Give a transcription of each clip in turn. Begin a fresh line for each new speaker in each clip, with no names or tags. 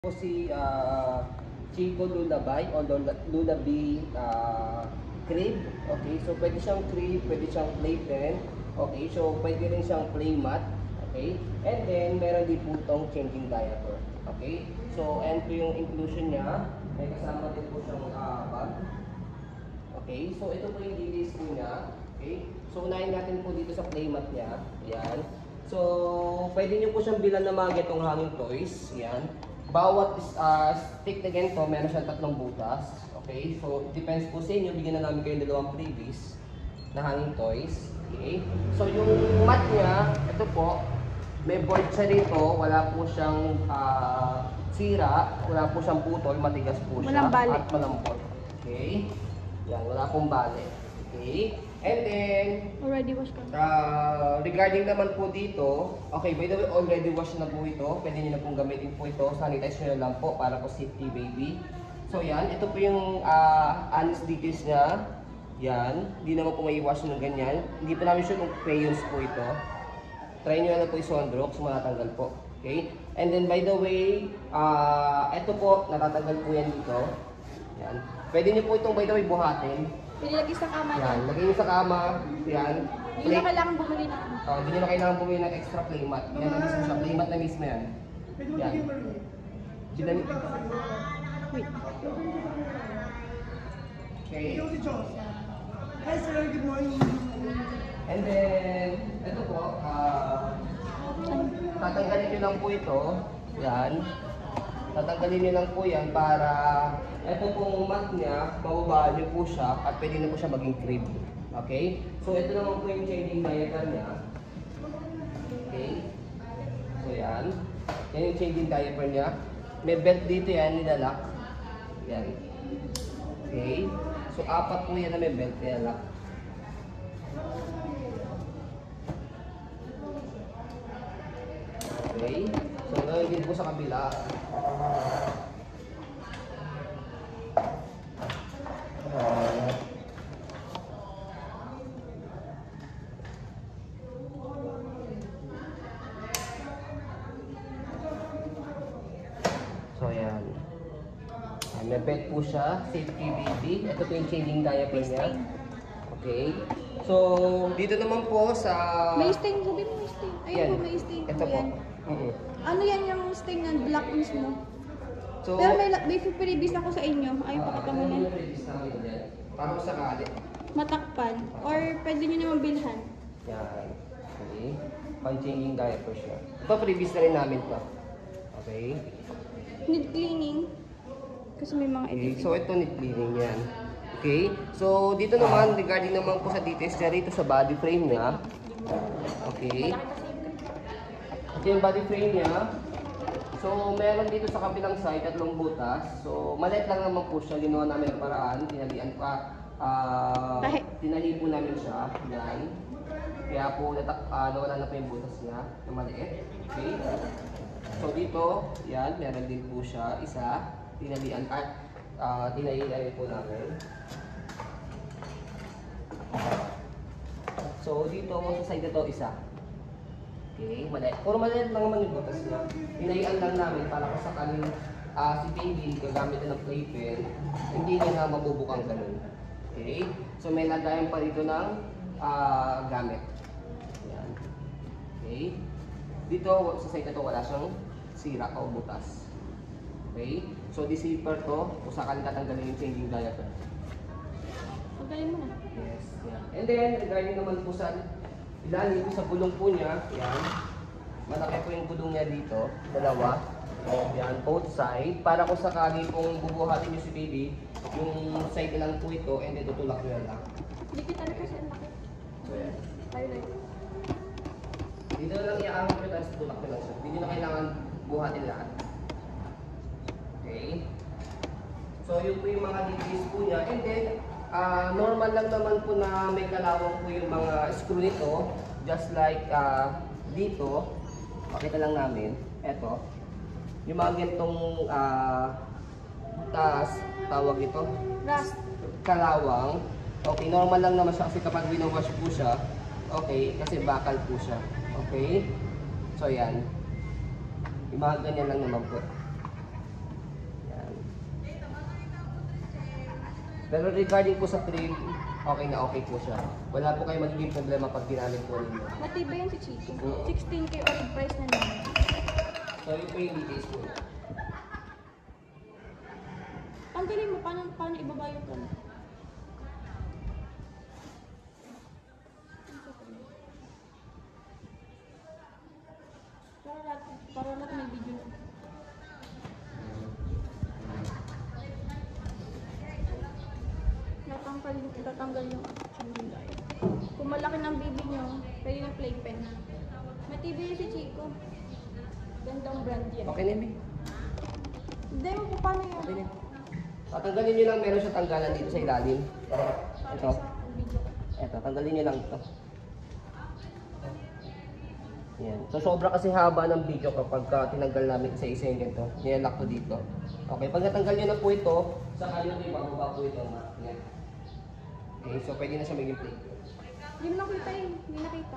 Po si Chico Lullaby o Lullaby crib. Okay, so pwede siyang crib, pwede siyang playpen. Okay, so pwede rin siyang playmat. Okay, and then meron din po itong changing diaper. Okay, so and po yung inclusion niya, may kasama din po siyang bag. Okay, so ito po yung details po niya. Okay, so unahin natin po dito sa playmat niya. Ayan. So, pwede niyo po siyang bilan ng mga getong hanging toys. Ayan. Bawat stick na ganito, meron siyang tatlong butas. Okay, so depends po sa inyo. Bigyan na namin kayo ng dalawang freebies na hanging toys. Okay, so yung mat niya, ito po, may board siya rito. Wala po siyang sira, wala po siyang putol, matigas po siya. At malambot. Okay, yan, wala pong bale. Okay, and then,
already washed ka.
Regarding naman po dito, okay, by the way, already wash na po ito. Pwede nyo na pong gamitin po ito. Sanitize nyo na lang po para po safety baby. So yan, ito po yung honest details niya. Yan, hindi naman po may wash ng ganyan. Hindi po namin sure kung crayons po ito. Try nyo na po isondrox, matatanggal po. Okay, and then by the way, ito po, natatanggal po yan dito. Yan, pwede nyo po itong by the way buhatin.
Pinilagay sa kama niya.
Yan, lagay nyo sa kama. Yan.
Hindi na kailangan bumili na.
Hindi nyo na kailangan bumili ng extra playmat. Yan na mismo siya. Playmat na mismo yan. Yan. Ginamit.
Wait.
Okay.
Hi sir, good morning.
And then, ito po, tatanggalin nyo lang po ito. Yan. Tatanggalin nyo lang po yan para ito pong mat niya, mababaan nyo po siya at pwede na po siya maging crib. Okay? So ito naman po yung changing diaper niya. Okay? So yan. Yan yung changing diaper niya. May belt dito yan, nilalak. Yan. Okay? So apat po yan na may belt, nilalak. Okay? So gawin din po sa kabila. So yan. May bed po siya, safety baby. Ito po yung changing diaper niya. Okay. So dito naman po sa...
May stain, sabi mo may stain. Ayun
Yan.
po, may stain
Ito
po
po.
yan. Ano yan yung stain ng black mismo?
So,
Pero may freebies ako sa inyo. Ayun, pakita mo na.
Para sa sakali.
Matakpan. Or pwede nyo naman bilhan.
Yan. Okay. Pang-changing diaper siya. Ito, freebies na rin namin to. Okay.
Need cleaning. Kasi may mga
Okay.
edit.
So, ito need cleaning yan. Okay. So, dito naman, regarding naman po sa details niya rito sa body frame niya. Okay. Ito yung body frame niya. So, meron dito sa kabilang side, tatlong butas. So, maliit lang naman po siya. Ginawa namin ang paraan. Tinalian pa. Tinahi po namin siya. Yan. Kaya po, nawala na po yung butas niya na maliit. Okay. So, dito, yan. Meron din po siya. Isa. Tinalian at tinahian po namin. So, dito sa side na to, isa. Okay, maliit. Puro maliit lang naman yung butas niya. Hinayaan lang namin para kung sakaling si baby gagamit na ng playpen, hindi niya na mabubukang ganun. Okay, so may lagayan pa dito ng gamit. Yan. Okay, dito sa side na to wala siyang sira o butas. Okay, so this zipper to, kung sakaling tatanggalin yung changing diaper.
Pagkalin mo na.
Yes, yeah. And then, regarding naman po sa ilalim sa gulong po niya, yan. Malaki po yung gulong niya dito, dalawa. Yan, both side. Para kung sakali kung bubuhatin niyo si baby, yung side lang po ito, and then tutulak niyo lang.
Lipitan ko sa anak.
So yan.
Tayo na ito.
Dito na lang iaangat ko tapos tutulak niyo lang siya. Hindi niyo na kailangan buhatin lahat. Okay. So yun po yung mga details po niya. And then, normal lang naman po na may kalawang po yung mga screw nito. Just like dito, pakita lang namin, eto. Yung mga ganitong taas, tawag ito,
Rust.
kalawang. Okay, normal lang naman siya kasi kapag winawash po siya, okay, kasi bakal po siya. Okay? So yan. Yung mga ganyan lang naman po. Pero regarding po sa trim, okay na okay po siya. Wala po kayo magiging problema pag ginamit po ninyo.
Matibay yan si Chico.
Oo.
16K ulit price na naman.
So yun po yung details po.
Tanggalin mo, paano ibaba yung ano? Para lahat may video na. Tatanggal yung chumilay. Kung malaki ng baby nyo, pwede na playpen. Matibay si Chico. Gandang brand yan.
Okay na, Big?
Hindi mo kung paano yan.
Okay na. Tatanggalin nyo lang, meron siya tanggalan dito sa ilalim. Ito. Ito, tanggalin nyo lang ito. Yan. So, sobra kasi haba ng video kapag tinanggal namin isa-isa yung ganito. Nilalock ko dito. Okay, pag natanggal nyo na po ito, saka nyo ito, bababa po ito. Yan. Okay, so pwede na siya maging plate.
Hindi mo nakita eh. Hindi nakita.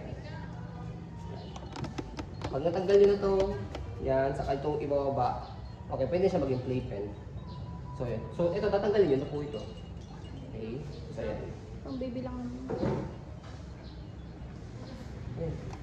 Pag natanggal nyo na ito, yan, saka itong ibababa, okay, pwede siya maging playpen. So, yan. So, ito, tatanggalin nyo na po ito. Okay, so yan.
Pang baby lang naman.
Yan.